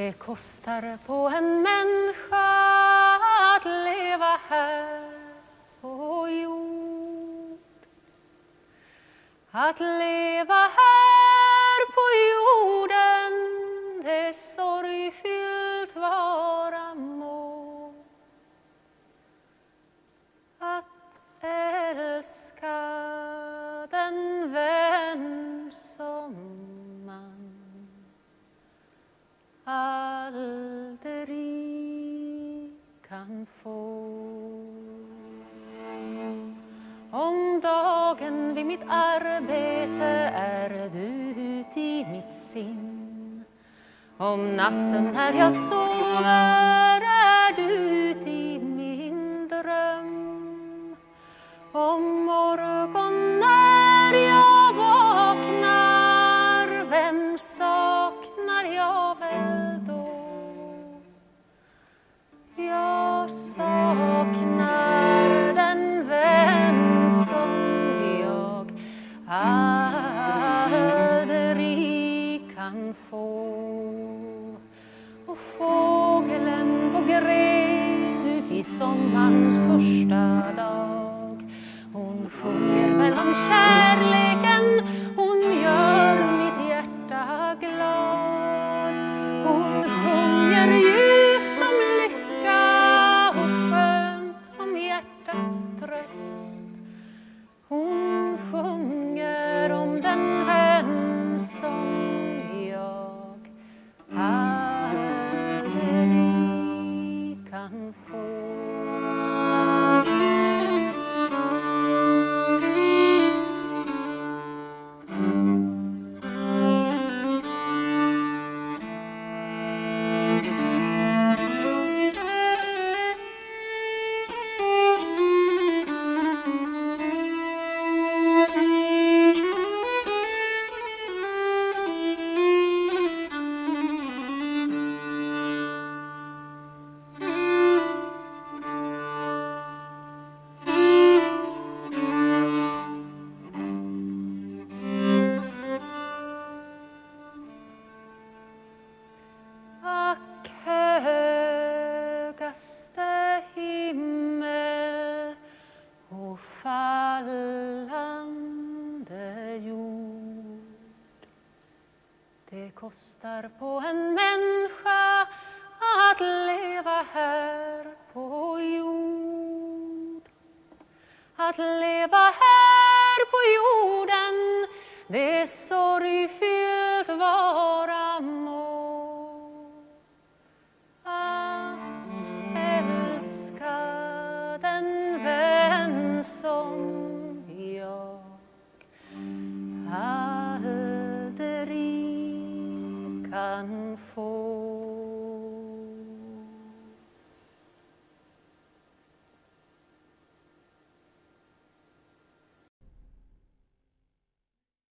Det kostar på en människa att leva här på jord. Att leva här på jorden, det sorgfyllt vara må. Att älska den vän som man aldrig kan få. Om dagen vid mitt arbete är du ut i mitt sinn. Om natten när jag sover är du ut i min dröm. Om morgon när jag vaknar, vem saknar jag väl då? Jag saknar den vän som jag aldrig kan få. Och fågeln på gren ut i sommarens första dag, hon sjunger väl om kärleken, hon gör mitt hjärta glad. Hon sjunger djupt om lycka och skönt om hjärtats tröst. Hon sjunger om den vän som jag aldrig kan få. Högaste himmel och fallande jord. Det kostar på en människa att leva här på jord. Att leva här på jorden, det är så